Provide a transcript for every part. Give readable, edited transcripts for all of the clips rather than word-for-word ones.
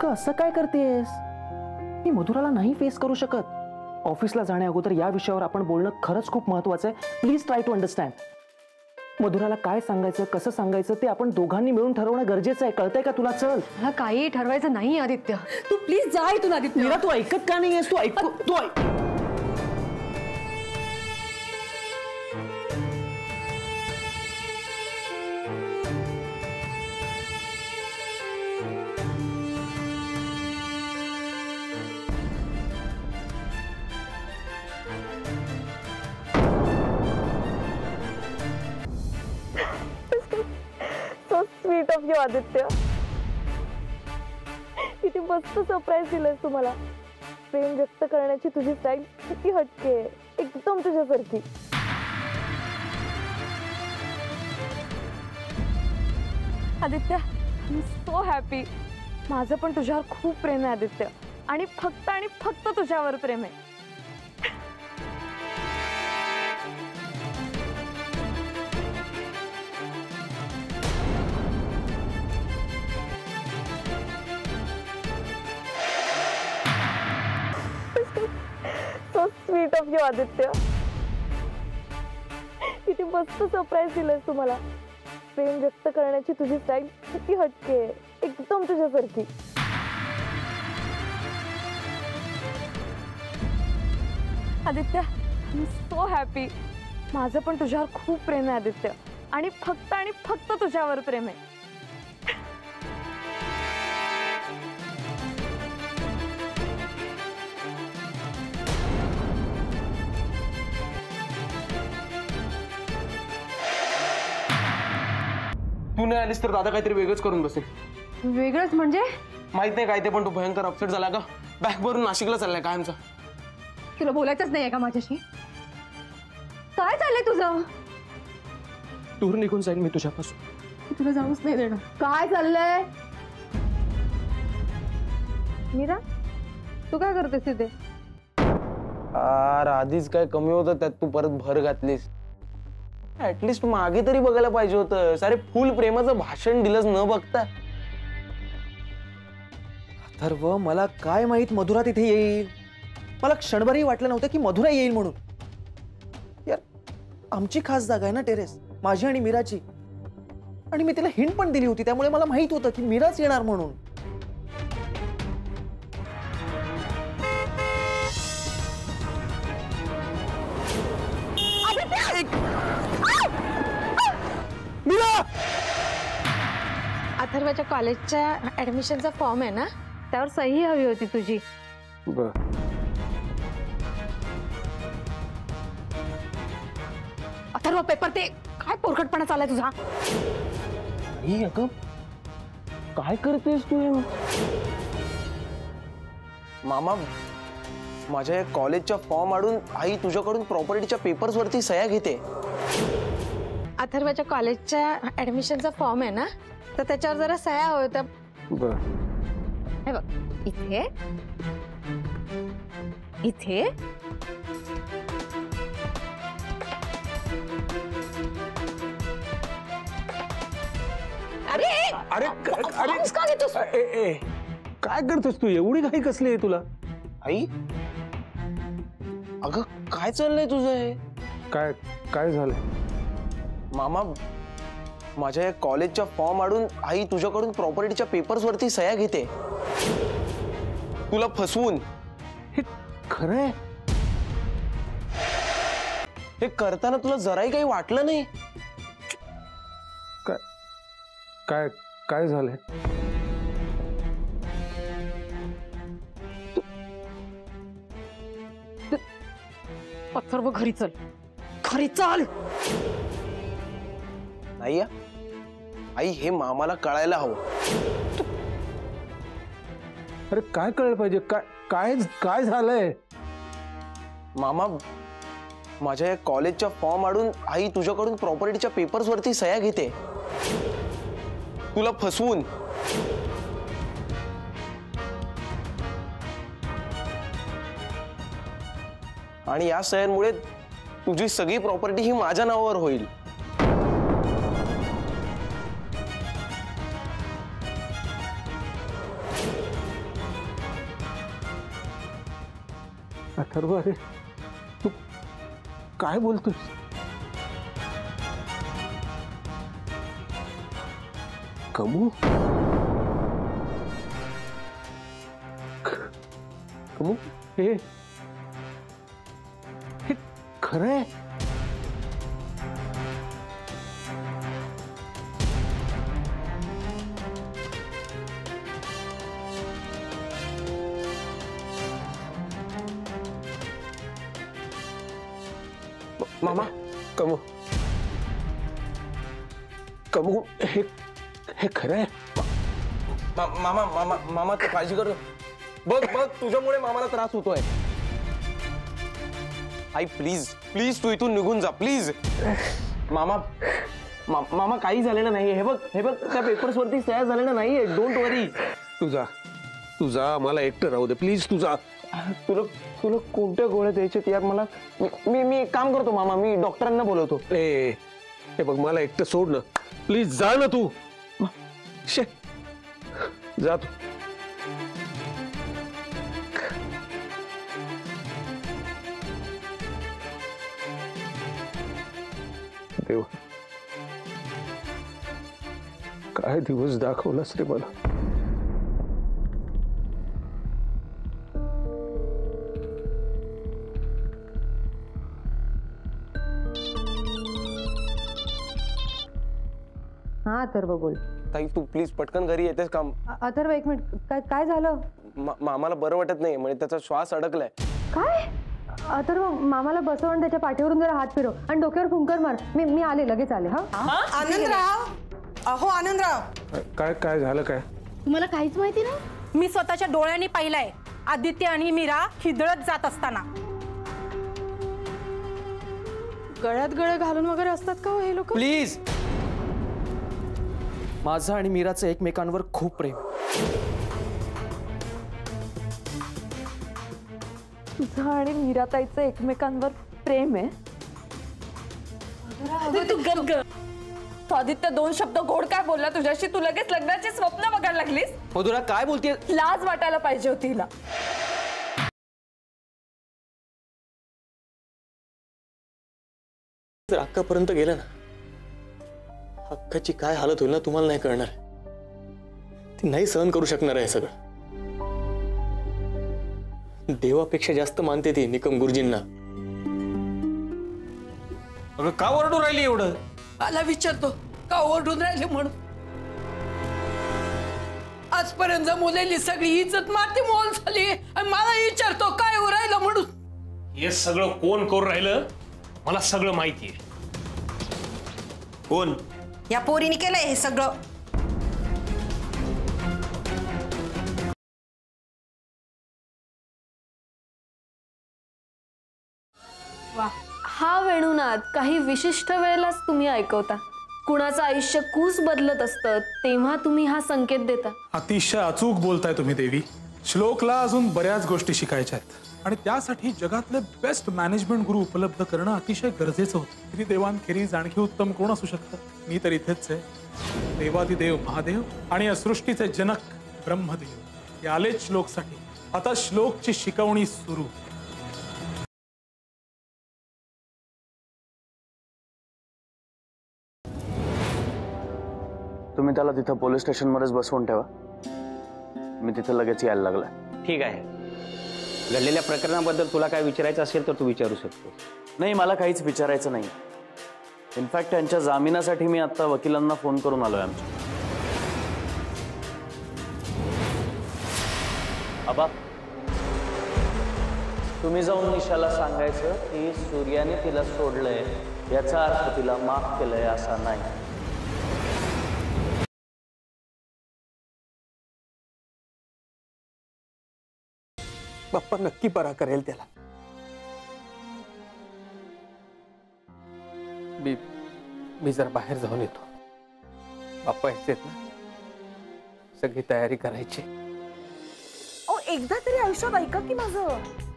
अगं असं काय करतेस? मी मधुराला नाही फेस करू शकत. ऑफिसला जाण्या अगोदर या विषयावर आपण बोलणं खरंच खूप महत्त्वाचं आहे. Please try to understand. मधुराला काय सांगायचं, कसं सांगायचं ते आपण दोघांनी मिळून ठरवणं गरजेचं आहे. कळतंय का तुला? चल. मला काही ठरवायचं नाही आदित्य. तू प्लीज जा इथून आदित्य. मीरा तू ऐकत का नाहीयेस? तू ऐक. Sweet of you Aditya. किती मस्त सरप्राईज दिलंस तुम्हाला. प्रेम व्यक्त करण्याची तुझी स्टाईल किती हटके आहे, एकदम तुझ्यासारखी. Aditya I am so happy. माझं पण तुझ्यावर खूप प्रेम आहे आदित्य, आणि फक्त तुझ्यावर प्रेम आहे. Sweet of you Aditya. किती मस्त सरप्राईज दिलंस तुम्हाला. प्रेम व्यक्त करण्याची तुझी स्टाईल किती हटके आहे, एकदम तुझ्यासारखी. Aditya I am so happy. माझं पण तुझ्यावर खूप प्रेम आहे आदित्य, आणि फक्त तुझ्यावर प्रेम आहे. तू नाही आलीस तर दादा काहीतरी वेगळंच करून बसेल. वेगळंच म्हणजे? माहित नाही काय ते, पण तो भयंकर अपसेट झाला का. बॅग भरून नाशिकला चाललाय कायमचा. तुला बोलायचंच नाहीये का माझ्याशी? काय चाललंय तुझं? दूर निघून जाईन मी तुझ्यापासून. तुला जाऊच नाही देणार. काय चाललंय? मीरा तू काय करतेस तिथे? आधीच काय कमी होतं त्यात तू परत भर घातलीस. ऍटलिस्ट मागे तरी बघायला पाहिजे होतं. सारे फुल प्रेमाचं भाषण दिलंच न बघता. अथर्व मला काय माहित मधुरा तिथे येईल. मला क्षणभरही वाटलं नव्हतं की मधुरा येईल म्हणून. यार आमची खास जागा आहे ना टेरेस, माझी आणि मीराची. आणि मी तिला हिंट पण दिली होती, त्यामुळे मला माहित होतं की मीराच येणार म्हणून. अथर्वच्या कॉलेजच्या ऍडमिशनचा फॉर्म आहे ना, त्यावर सही हवी होती तुझी. अथर्व पेपर ते काय पोरकटपणा चाललाय तुझा? काय करतेस तू? मामा माझ्या या कॉलेजच्या फॉर्म आडून आई तुझ्याकडून प्रॉपर्टीच्या पेपर्स वरती सह्या घेते. अथर्वच्या कॉलेजच्या ऍडमिशनचा फॉर्म आहे ना, तर त्याच्यावर जरा सह्या हव्या होत्या. हे बघ, इथे इथे अरे अरे अरे का घेतोस? काय करतोस तू? एवढी घाई कसली आहे तुला? आई अगं काय चाललंय तुझं? हे काय झालंय? मामा माझ्या कॉलेजच्या फॉर्म आडून आई तुझ्याकडून प्रॉपर्टीच्या पेपर्स वरती सह्या घेते तुला फसवून. हे खरं आहे? हे करताना तुला जराही काही वाटलं नाही? काय झालंय? अथर्व घरी चल, घरी चल. नाही आई, हे मामाला कळायला हवं. अरे काय कळलं पाहिजे? काय झालंय? मामा माझ्या या कॉलेजच्या फॉर्म आडून आई तुझ्याकडून प्रॉपर्टीच्या पेपर्स वरती सह्या घेते तुला फसवून. आणि या सह्यांमुळे तुझी सगळी प्रॉपर्टी ही माझ्या नावावर होईल. अथर्व अरे तू काय बोलतोस? कमू कमू हे खरं आहे? मामा कमू कमू हे खरं आहे? मामा मामा मामा तू काळजी करू. बघ बघ तुझ्यामुळे मामाला त्रास होतोय. आई प्लीज प्लीज तू इथून निघून जा प्लीज. मामा मामा काही झालेलं नाही. हे बघ त्या पेपर्स वरती सह्या झालेल्या नाहीये. Don't worry. तुझा मला एकटं राहू दे प्लीज. तुझा तुला कोणत्या गोळ्या द्यायच्यात यार मला? मी एक काम करतो मामा, मी डॉक्टरांना बोलवतो. हे बघ मला एकटं सोड ना प्लीज. जा ना तू. जा तू. देवा काय दिवस दाखवलास रे मला. हा अथर्व बोल. ताई तू प्लीज पटकन घरी येतेस का? अथर्व एक मिनिट, काय झालं? मामाला बरं वाटत नाही म्हणजे त्याचा श्वास अडकलाय. काय? अथर्व मामाला बसव आणि त्याच्या पाठीवरून जरा हात फिरव आणि डोक्यावर फुंकर मार. मी आले, लगेच आले. हा आनंदराव, अहो आनंदराव, काय झालं? काय तुम्हाला काहीच माहिती नाही? मी स्वतःच्या डोळ्यांनी पाहिलंय आदित्य आणि मीरा हिदळत जात असताना. गळ्यात गळे घालून वगैरे असतात का हे लोक? प्लीज. माझं आणि मीराचं एकमेकांवर खूप प्रेम. तुझं आणि मीराताईचं एकमेकांवर प्रेम आहे? तू गप ग. तो आदित्य 2 शब्द गोड काय बोलला तुझ्याशी? तू लगेच लग्नाचे स्वप्न बघायला लागलीस? मधुरा काय बोलतेय? लाज वाटायला पाहिजे होती हिला. जर अक्कापर्यंत गेलं ना, अक्काची काय हालत होईल ना तुम्हाला नाही कळणार. ती नाही सहन करू शकणार आहे सगळं. देवापेक्षा जास्त मानते ती निकम गुरुजींना. अगं का ओरडून राहिली एवढं? मला विचारतो का ओरडून राहिले म्हणून. आजपर्यंत जमवलेली सगळी इज्जत माती मोल झाली आणि मला विचारतो काय हो राहिलं म्हणून. हे सगळं कोण करून राहिलं मला सगळं माहितीये. कोण? या पोरीने केलंय हे सगळं. हा वेणुनाद काही विशिष्ट वेळेलाच तुम्ही ऐकवता. कुणाचं आयुष्य कूस बदलत असतं तेव्हा तुम्ही हा संकेत देता. अतिशय अचूक बोलताय तुम्ही देवी. श्लोकला अजून बऱ्याच गोष्टी शिकायच्या आहेत आणि त्यासाठी जगातले बेस्ट मॅनेजमेंट गुरु उपलब्ध करणं अतिशय गरजेचं होतं. किती देवांखेरीज आणखी उत्तम कोण असू शकतं? मी तर इथेच आहे. देवादिदेव महादेव आणि या सृष्टीचे जनक ब्रह्मदेव हे आलेच श्लोकसाठी. आता श्लोकची शिकवणी सुरू. तुम्ही त्याला तिथं पोलीस स्टेशन मध्येच बसवून ठेवा. मी तिथे लगेच यायला लागला. ठीक आहे. घडलेल्या प्रकरणाबद्दल तुला काय विचारायचं असेल तर तू विचारू शकतो. नाही मला काहीच विचारायचं नाही. इनफॅक्ट त्यांच्या जामिनासाठी मी आता वकिलांना फोन करून आलोय आमच्या. आबा तुम्ही जाऊन निशाला सांगायचं की सूर्याने तिला सोडलंय याचा अर्थ तिला माफ केलंय असा नाही. बाप्पा नक्की बरा करेल त्याला. मी जरा बाहेर जाऊन येतो. बाप्पा यायचेत ना, सगळी तयारी करायची. एकदा तरी आयुष्यात ऐका की माझं.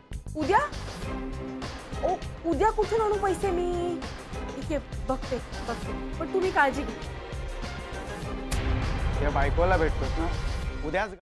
उद्या कुठून आणू पैसे मी? ठीक आहे बघते पण तुम्ही काळजी घ्या. त्या बायकोला भेटतोस ना उद्याच.